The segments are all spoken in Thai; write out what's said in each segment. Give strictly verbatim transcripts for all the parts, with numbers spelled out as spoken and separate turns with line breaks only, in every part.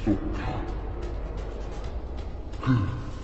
สุดคือ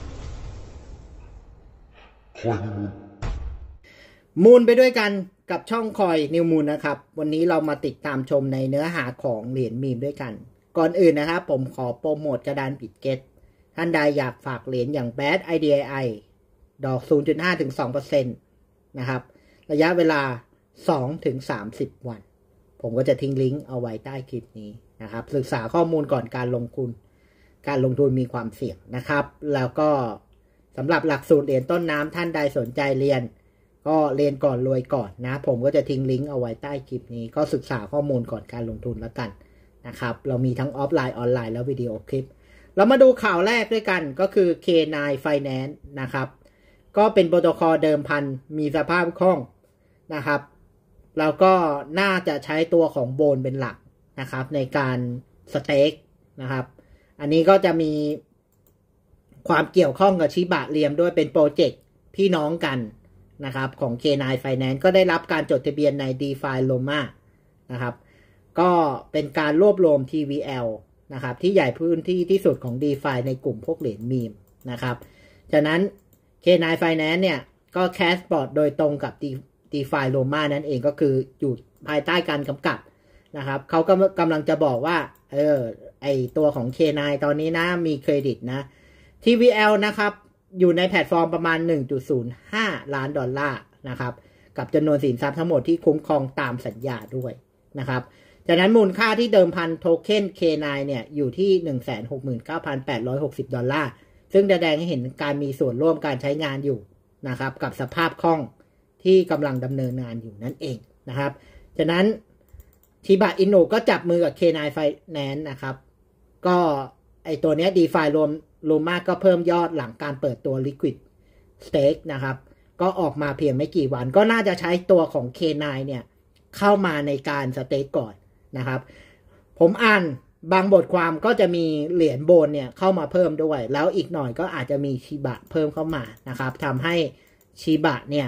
คอยนิวมูน
มูนไปด้วยกันกับช่องคอยนิวมูนนะครับวันนี้เรามาติดตามชมในเนื้อหาของเหรียญมีมด้วยกันก่อนอื่นนะครับผมขอโปรโมทกระดานปิดเก็ตท่านใดอยากฝากเหรียญอย่าง Bad ไอ ดี ไอ ดอก ศูนย์จุดห้าถึงสองเปอร์เซ็นต์ นะครับระยะเวลา สองถึงสามสิบ วันผมก็จะทิ้งลิงก์เอาไว้ใต้คลิปนี้นะครับศึกษาข้อมูลก่อนการลงทุนการลงทุนมีความเสี่ยงนะครับแล้วก็สำหรับหลักสูตรเหรียญต้นน้ำท่านใดสนใจเรียนก็เรียนก่อนรวยก่อนนะผมก็จะทิ้งลิงก์เอาไว้ใต้คลิปนี้ก็ศึกษาข้อมูลก่อนการลงทุนแล้วกันนะครับเรามีทั้งออฟไลน์ออนไลน์แล้ววิดีโอคลิปเรามาดูข่าวแรกด้วยกันก็คือ เค ไนน์ Finance นะครับก็เป็นโปรโตคอลเดิมพันมีสภาพคล่องนะครับแล้วก็น่าจะใช้ตัวของโบนเป็นหลักนะครับในการสเต็กนะครับอันนี้ก็จะมีความเกี่ยวข้องกับชิบะเรียมด้วยเป็นโปรเจกต์พี่น้องกันนะครับของ เค ไนน์ Finance ก็ได้รับการจดทะเบียนใน DeFi Loma นะครับก็เป็นการรวบรวม ที วี แอล นะครับที่ใหญ่พื้นที่ที่สุดของ DeFi ในกลุ่มพวกเหรียญมีมนะครับฉะนั้น เค ไนน์ Finance เนี่ยก็แคสบอร์ดโดยตรงกับ DeFi Loma นั่นเองก็คืออยู่ภายใต้การกำกับนะครับเขาก็กำลังจะบอกว่าเออไอตัวของ เค ไนน์ ตอนนี้นะมีเครดิตนะ ที วี แอล นะครับอยู่ในแพลตฟอร์มประมาณ หนึ่งจุดศูนย์ห้า ล้านดอลลาร์นะครับกับจำนวนสินทรัพย์ทั้งหมดที่คุ้มครองตามสัญญาด้วยนะครับจากนั้นมูลค่าที่เดิมพันโทเค็น เค ไนน์ เนี่ยอยู่ที่ หนึ่งแสนหกหมื่นเก้าพันแปดร้อยหกสิบ ดอลลาร์ซึ่งแสดงให้เห็นการมีส่วนร่วมการใช้งานอยู่นะครับกับสภาพคล่องที่กำลังดำเนินงานอยู่นั่นเองนะครับจากนั้นชิบะอินุก็จับมือกับ เค ไนน์ Finance นะครับก็ไอตัวเนี้ย DeFi รวมลูมาก็เพิ่มยอดหลังการเปิดตัว Liquid Stake นะครับก็ออกมาเพียงไม่กี่วันก็น่าจะใช้ตัวของ เค ไนน์ เนี่ยเข้ามาในการสเต็กก่อนนะครับผมอ่านบางบทความก็จะมีเหรียญโบนเนี่ยเข้ามาเพิ่มด้วยแล้วอีกหน่อยก็อาจจะมีชิบะเพิ่มเข้ามานะครับทำให้ชิบะเนี่ย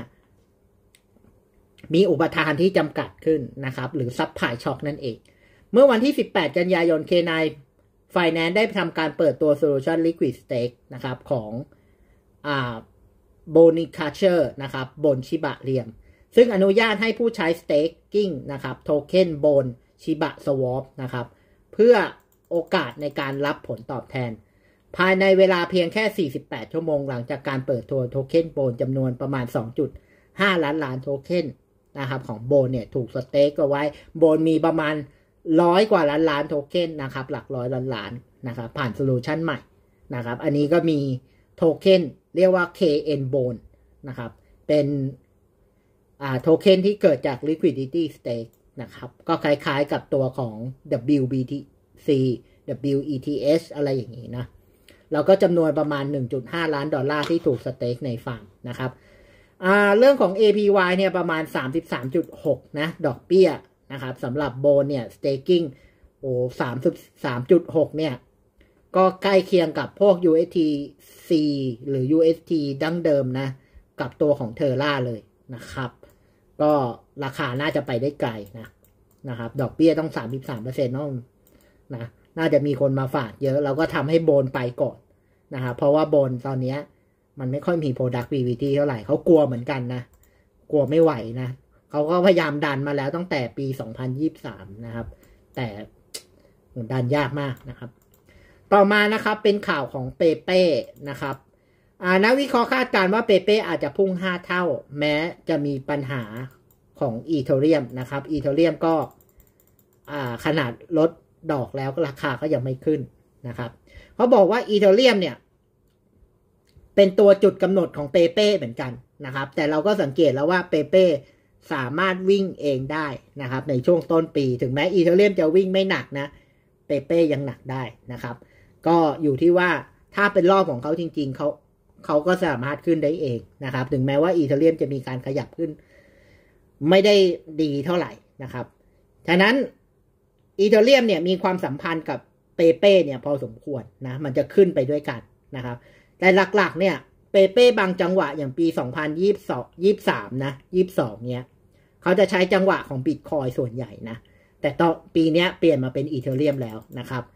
มีอุปทานที่จำกัดขึ้นนะครับหรือซับพลายช็อคนั่นเองเมื่อวันที่สิบแปดกันยายน เค ไนน์ Finance ได้ทำการเปิดตัว Solution Liquid Stake นะครับของอ่า Bonicature นะครับบนชิบะเรียมซึ่งอนุญาตให้ผู้ใช้ Staking นะครับโทเค็นโบนชิบะ Swap นะครับเพื่อโอกาสในการรับผลตอบแทนภายในเวลาเพียงแค่สี่สิบแปดชั่วโมงหลังจากการเปิดตัวโทเค็นโบนจำนวนประมาณ สองจุดห้า ล้านล้านโทเค็นนะครับของโบนเนี่ยถูกสเต็กเอาไว้โบนมีประมาณร้อยกว่าล้านล้านโทเค็นนะครับหลักร้อยล้านล้านนะครับผ่านโซลูชันใหม่นะครับอันนี้ก็มีโทเค็นเรียกว่า เค เอ็น Bone นะครับเป็นอ่าโทเค็นที่เกิดจาก liquidity stake นะครับก็คล้ายๆกับตัวของ ดับเบิลยู บี ที ซี ดับเบิลยู อี ที เอส อะไรอย่างนี้นะแล้วก็จำนวนประมาณ หนึ่งจุดห้า ล้านดอลลาร์ที่ถูกสเต็กในฟาร์มนะครับอ่าเรื่องของ เอ พี วาย เนี่ยประมาณ สามสิบสามจุดหก นะดอกเบี้ยนะครับสำหรับโบนเนี่ย staking โอ้ สามสิบสามจุดหก เนี่ยก็ใกล้เคียงกับพวก ยู เอส ที ซี หรือ ยู เอส ที ดั้งเดิมนะกับตัวของเทอร่าเลยนะครับก็ราคาน่าจะไปได้ไกลนะนะครับดอกเบี้ยต้อง สามสิบสามเปอร์เซ็นต์ น้องนะน่าจะมีคนมาฝากเยอะเราก็ทำให้โบนไปก่อนนะครับเพราะว่าโบนตอนนี้มันไม่ค่อยมี productivity เท่าไหร่เขากลัวเหมือนกันนะกลัวไม่ไหวนะเขาก็พยายามดันมาแล้วตั้งแต่ปีสองพันยี่สิบสามนะครับแต่ดันยากมากนะครับต่อมานะครับเป็นข่าวของเปเป้นะครับนักวิเคราะห์คาดการณ์ว่าเปเป้อาจจะพุ่งห้าเท่าแม้จะมีปัญหาของอีเธเรียมนะครับอีเธเรียมก็ขนาดลดดอกแล้วราคาก็ยังไม่ขึ้นนะครับเขาบอกว่าอีเธเรียมเนี่ยเป็นตัวจุดกำหนดของเปเป้เหมือนกันนะครับแต่เราก็สังเกตแล้วว่าเปเป้สามารถวิ่งเองได้นะครับในช่วงต้นปีถึงแม้อีเธเรียมจะวิ่งไม่หนักนะเปเป้ยังหนักได้นะครับก็อยู่ที่ว่าถ้าเป็นรอบของเขาจริงๆเขาเขาก็สามารถขึ้นได้เองนะครับถึงแม้ว่าอีเธเรียมจะมีการขยับขึ้นไม่ได้ดีเท่าไหร่นะครับฉะนั้นอีเธเรียมเนี่ยมีความสัมพันธ์กับเปเป้เนี่ยพอสมควรนะมันจะขึ้นไปด้วยกันนะครับแต่หลักๆเนี่ยเปเป้บางจังหวะอย่างปีสองพันยี่สิบสอง ยี่สิบสามนะยี่สิบสองเนี่ยเขาจะใช้จังหวะของบิตคอยส่วนใหญ่นะแต่ต่อปีนี้เปลี่ยนมาเป็นอีเธเรียมแล้วนะครับ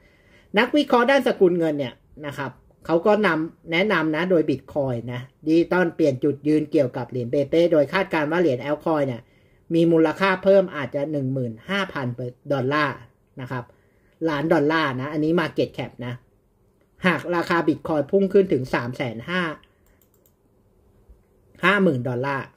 นักวิเคราะห์ด้านสกุลเงินเนี่ยนะครับเขาก็นำแนะนำนะโดยบิตคอยนะดิจิตอลเปลี่ยนจุดยืนเกี่ยวกับเหรียญเปเป้โดยคาดการณ์ว่าเหรียญแอลคอยเนี่ยมีมูลค่าเพิ่มอาจจะ หนึ่งหมื่นห้าพัน ดอลลาร์นะครับล้านดอลลาร์นะอันนี้ Market Cap นะหากราคาบิตคอยพุ่งขึ้นถึง สามแสนห้าหมื่น ดอลลาร์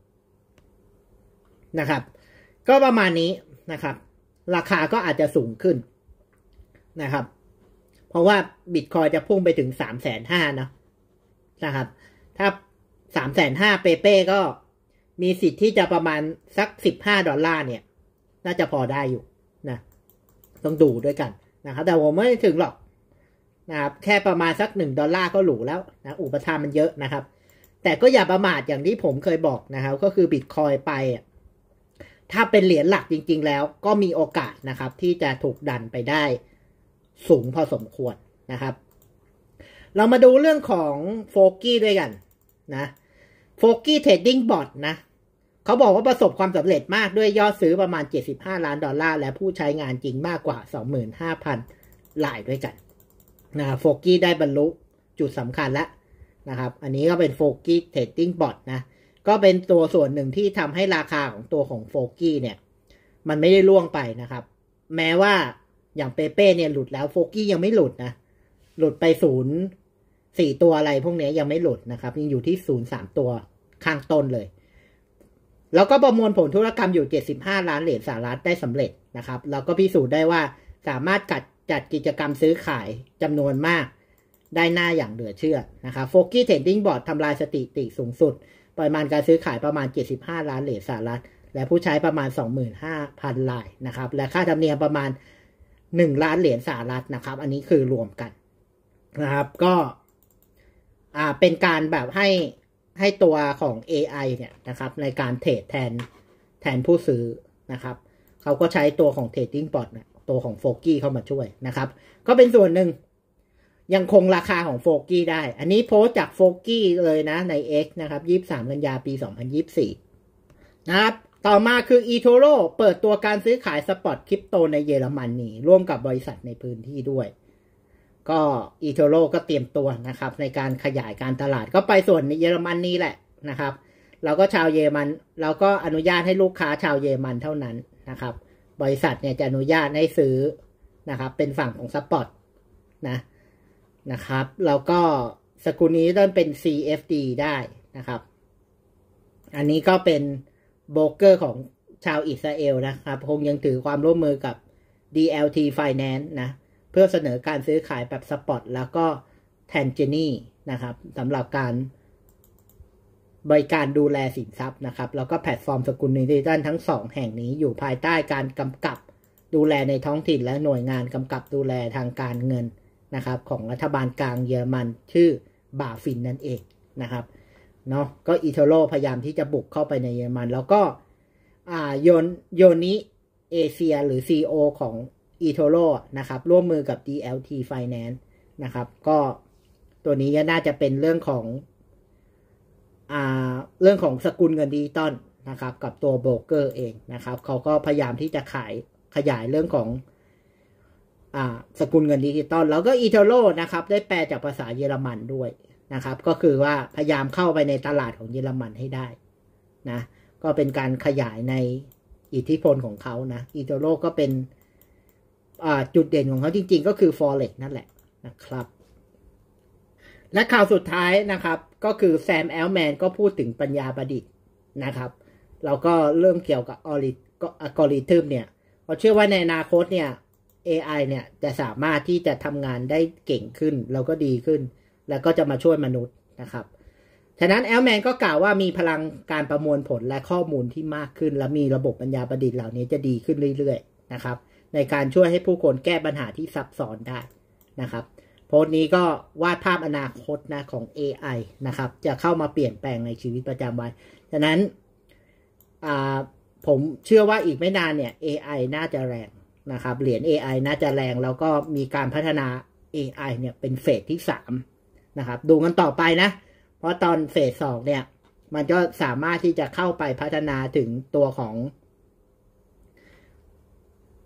นะครับก็ประมาณนี้นะครับราคาก็อาจจะสูงขึ้นนะครับเพราะว่าบิตคอยจะพุ่งไปถึง สามแสนห้าหมื่น นะนะครับถ้า สามแสนห้าหมื่น เปเป้ก็มีสิทธิ์ที่จะประมาณสักสิบห้าดอลลาร์เนี่ยน่าจะพอได้อยู่นะต้องดูด้วยกันนะครับแต่ผมไม่ถึงหรอกนะครับแค่ประมาณสักหนึ่งดอลลาร์ก็หรูแล้วนะอุปทานมันเยอะนะครับแต่ก็อย่าประมาทอย่างที่ผมเคยบอกนะครับก็คือบิตคอยไปถ้าเป็นเหรียญหลักจริงๆแล้วก็มีโอกาสนะครับที่จะถูกดันไปได้สูงพอสมควรนะครับเรามาดูเรื่องของโฟกี้ด้วยกันนะโฟกี้เทรดดิ้งบอทนะเขาบอกว่าประสบความสำเร็จมากด้วยยอดซื้อประมาณเจ็ดสิบห้าล้านดอลลาร์และผู้ใช้งานจริงมากกว่า สองหมื่นห้าพัน รายด้วยกันนะโฟกี้ได้บรรลุจุดสำคัญแล้วนะครับอันนี้ก็เป็นโฟกี้เทรดดิ้งบอทนะก็เป็นตัวส่วนหนึ่งที่ทำให้ราคาของตัวของโฟกี้เนี่ยมันไม่ได้ล่วงไปนะครับแม้ว่าอย่างเปเป้เนี่ยหลุดแล้วโฟกี้ยังไม่หลุดนะหลุดไปศูนย์สี่ตัวอะไรพวกนี้ยังไม่หลุดนะครับยังอยู่ที่ศูนย์สามตัวข้างต้นเลยแล้วก็ประมวลผลธุรกรรมอยู่เจ็ดสิบห้าล้านเหรียญสหรัฐได้สำเร็จนะครับแล้วก็พิสูจน์ได้ว่าสามารถจัดจัดกิจกรรมซื้อขายจำนวนมากได้หน้าอย่างเหลือเชื่อนะครับโฟกี้เทรดดิ้งบอร์ดทำลายสถิติสูงสุดปริมาณการซื้อขายประมาณเจ็ดสิบห้าล้านเหรียญสหรัฐและผู้ใช้ประมาณ สองหมื่นห้าพัน รายนะครับและค่าธรรมเนียมประมาณหนึ่งล้านเหรียญสหรัฐนะครับอันนี้คือรวมกันนะครับก็อ่าเป็นการแบบให้ให้ตัวของ เอ ไอ เนี่ยนะครับในการเทรดแทนแทนผู้ซื้อนะครับเขาก็ใช้ตัวของ Trading Bot เนี่ยตัวของโฟกี้เข้ามาช่วยนะครับก็เป็นส่วนหนึ่งยังคงราคาของโฟกี้ได้อันนี้โพสต์จากโฟกี้เลยนะใน X นะครับยี่สิบสามกันยาปีสองพันยี่สิบสี่นะครับต่อมาคือ eToro เปิดตัวการซื้อขายสปอตคริปโตในเยอรมนีร่วมกับบริษัทในพื้นที่ด้วยก็ eToro ก็เตรียมตัวนะครับในการขยายการตลาดก็ไปส่วนในเยอรมนีแหละนะครับเราก็ชาวเยอรมันเราก็อนุญาตให้ลูกค้าชาวเยอรมันเท่านั้นนะครับบริษัทเนี่ยจะอนุญาตให้ซื้อนะครับเป็นฝั่งของสปอตนะนะครับแล้วก็สกุลนี้เริ่มเป็น ซี เอฟ ดี ได้นะครับอันนี้ก็เป็นโบรกเกอร์ของชาวอิสราเอลนะครับคงยังถือความร่วมมือกับ ดี แอล ที Finance นะเพื่อเสนอการซื้อขายแบบสปอตแล้วก็แทนเจนี่นะครับสำหรับการบริการดูแลสินทรัพย์นะครับแล้วก็แพลตฟอร์มสกุลดิจิทัลทั้งสองแห่งนี้อยู่ภายใต้การกำกับดูแลในท้องถิ่นและหน่วยงานกำกับดูแลทางการเงินนะครับของรัฐบาลกลางเยอรมันชื่อบาฟินนั่นเองนะครับเนาะก็อีโทโรพยายามที่จะบุกเข้าไปในเยอรมันแล้วก็อ่าโยนโยนิเอเชียหรือ ซี อี โอ ของอีโทโรนะครับร่วมมือกับ ดี แอล ที Finance นะครับก็ตัวนี้ก็น่าจะเป็นเรื่องของอ่าเรื่องของสกุลเงินดิจิตอลนะครับกับตัวโบรกเกอร์เองนะครับเขาก็พยายามที่จะขายขยายเรื่องของอ่าสกุลเงินดิจิตอลแล้วก็อีโทโรนะครับได้แปลจากภาษาเยอรมันด้วยนะครับก็คือว่าพยายามเข้าไปในตลาดของเยอรมันให้ได้นะก็เป็นการขยายในอิทธิพลของเขานะอีโทโรก็เป็นอ่าจุดเด่นของเขาจริงๆก็คือ Forex นั่นแหละนะครับและข่าวสุดท้ายนะครับก็คือแซมแอลแมนก็พูดถึงปัญญาประดิษฐ์นะครับเราก็เริ่มเกี่ยวกับอัลกอริทึมเนี่ยเราเชื่อว่าในอนาคตเนี่ย เอ ไอ เนี่ยจะสามารถที่จะทำงานได้เก่งขึ้นแล้วก็ดีขึ้นแล้วก็จะมาช่วยมนุษย์นะครับฉะนั้นแอลแมนก็กล่าวว่ามีพลังการประมวลผลและข้อมูลที่มากขึ้นและมีระบบปัญญาประดิษฐ์เหล่านี้จะดีขึ้นเรื่อยๆนะครับในการช่วยให้ผู้คนแก้ปัญหาที่ซับซ้อนได้นะครับโพสต์นี้ก็วาดภาพอนาคตนะของ เอ ไอ นะครับจะเข้ามาเปลี่ยนแปลงในชีวิตประจำวันฉะนั้นอ่าผมเชื่อว่าอีกไม่นานเนี่ย เอ ไอ น่าจะแรงนะครับเหรียญ เอ ไอ น่าจะแรงแล้วก็มีการพัฒนา เอ ไอ เนี่ยเป็นเฟสที่สามนะครับดูกันต่อไปนะเพราะตอนเฟสสองเนี่ยมันก็สามารถที่จะเข้าไปพัฒนาถึงตัวของ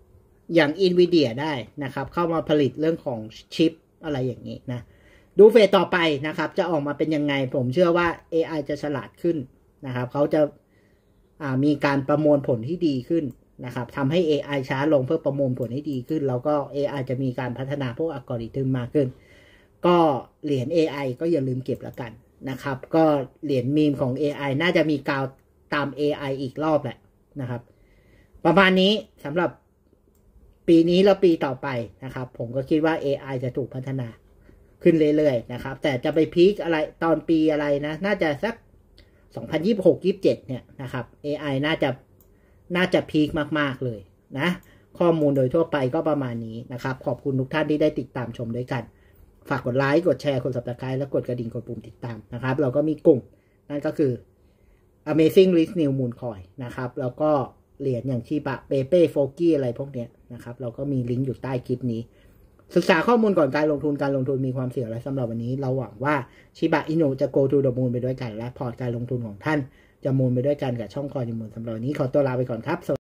อย่าง Nvidia ได้นะครับเข้ามาผลิตเรื่องของชิปอะไรอย่างนี้นะดูเฟสต่อไปนะครับจะออกมาเป็นยังไงผมเชื่อว่า เอ ไอ จะฉลาดขึ้นนะครับเขาจะมีการประมวลผลที่ดีขึ้นนะครับทำให้ เอ ไอ ช้าลงเพื่อประมวลผลให้ดีขึ้นแล้วก็ เอ ไอ จะมีการพัฒนาพวกอัลกอริทึมมากขึ้นก็เหรียญ เอ ไอ ก็อย่าลืมเก็บแล้วกันนะครับก็เหรียญมีมของ เอ ไอ น่าจะมีกาวตาม เอ ไอ อีกรอบแหละนะครับประมาณนี้สำหรับปีนี้แล้วปีต่อไปนะครับผมก็คิดว่า เอ ไอ จะถูกพัฒนาขึ้นเรื่อยๆนะครับแต่จะไปพีคอะไรตอนปีอะไรนะน่าจะสักสองพันยี่สิบหก ยี่สิบเจ็ดเนี่ยนะครับ เอ ไอ น่าจะน่าจะพีคมากๆเลยนะข้อมูลโดยทั่วไปก็ประมาณนี้นะครับขอบคุณทุกท่านที่ได้ติดตามชมด้วยกันฝากกดไลค์กดแชร์กด Subscribe และกดกระดิ่งกดปุ่มติดตามนะครับเราก็มีกลุ่มนั่นก็คือ Amazing List New Moon Coin นะครับแล้วก็เหรียญอย่างชิบะเปเป้โฟกี้อะไรพวกเนี้ยนะครับเราก็มีลิงก์อยู่ใต้คลิปนี้ศึกษาข้อมูลก่อนการลงทุนการลงทุนมีความเสี่ยงและสำหรับวันนี้เราหวังว่าชิบะอินุจะ go to the moon ไปด้วยกันและพอร์ตการลงทุนของท่านจะมูนไปด้วยกันกับช่องคอยนิมูลสำหรับวันนี้ขอตัวลาไปก่อนครับ